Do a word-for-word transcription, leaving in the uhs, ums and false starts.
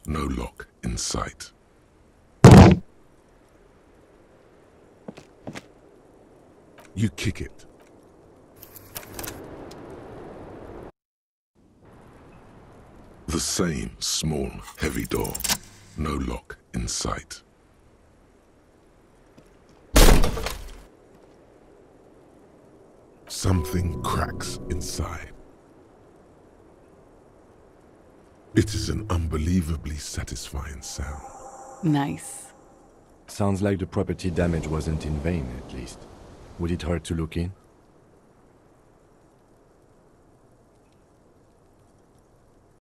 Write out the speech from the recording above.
No lock in sight. You kick it. The same small, heavy door. No lock in sight. Something cracks inside. It is an unbelievably satisfying sound. Nice. Sounds like the property damage wasn't in vain, at least. Would it hurt to look in?